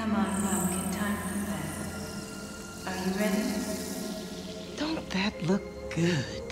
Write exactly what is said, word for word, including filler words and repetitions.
Come on, pumpkin, time for bed. Are you ready? Don't that look good?